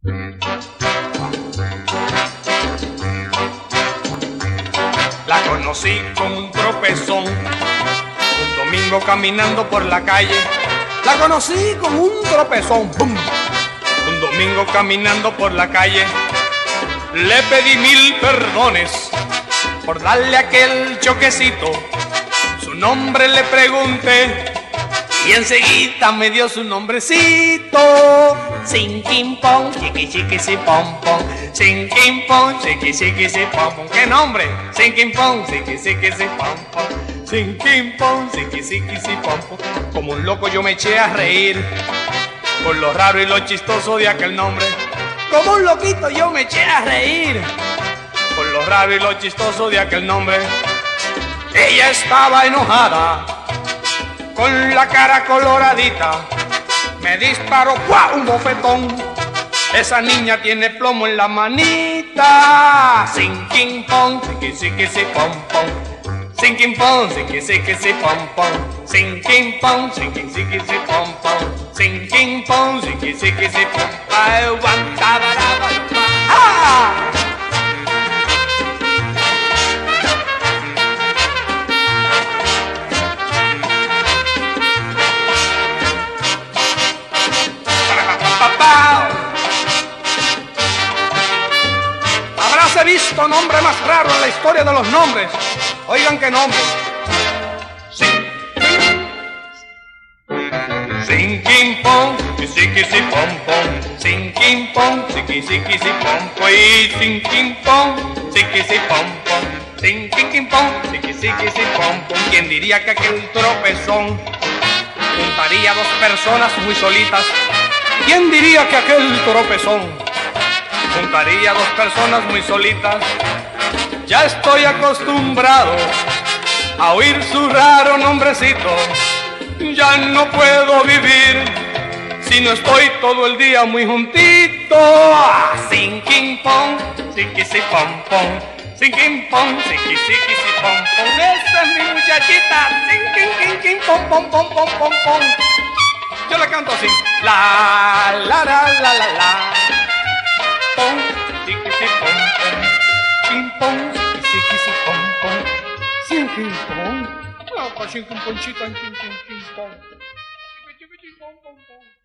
La conocí con un tropezón, un domingo caminando por la calle. La conocí con un tropezón, ¡pum! Un domingo caminando por la calle. Le pedí 1000 perdones por darle aquel choquecito. Su nombre le pregunté y enseguida me dio su nombrecito. Sin kim pong, chiqui chiqui si pom pom. Sin kim pong, chiqui chiqui si pom pom. ¿Qué nombre? Sin kim pong, chiqui chiqui si pom pom. Sin kim pong, chiqui chiqui si pom pom. Como un loco yo me eché a reír por lo raro y lo chistoso de aquel nombre. Como un loquito yo me eché a reír por lo raro y lo chistoso de aquel nombre. Ella estaba enojada, con la cara coloradita, me disparó ¡guau! Un bofetón. Esa niña tiene plomo en la manita. Sin kim pong, siqui siqui si pom pom. Sin kim pong, siqui siqui si pom pom. Sin kim pong, siqui siqui si pom pom. Sin kim pong, siqui siqui si pom pom. ¡Ah! Habráse visto nombre más raro en la historia de los nombres. Oigan qué nombre. Sin kim pong, siqui si pom pom. Sin kim pong, siqui siqui si pom pom. Y sin kim pong, siqui si pom pom. Sin kim pong, siqui siqui si pom pom. ¿Quién diría que aquel tropezón juntaría a dos personas muy solitas? ¿Quién diría que aquel tropezón juntaría a dos personas muy solitas? Ya estoy acostumbrado a oír su raro nombrecito. Ya no puedo vivir si no estoy todo el día muy juntito. Sin kim pong, siqui si pom pom. Sin kim pong, siqui siqui si pom pom. Esa es mi muchachita. Sin kim pom pom pom pom pom pom. Yo le canto así. La la la la la la. Pom, siqui si pom pom. Kim pong, siqui si pom pom. Sin kim pong. Sin kim ponchita, sin kim pong. Chiqui chiqui pom pom pom.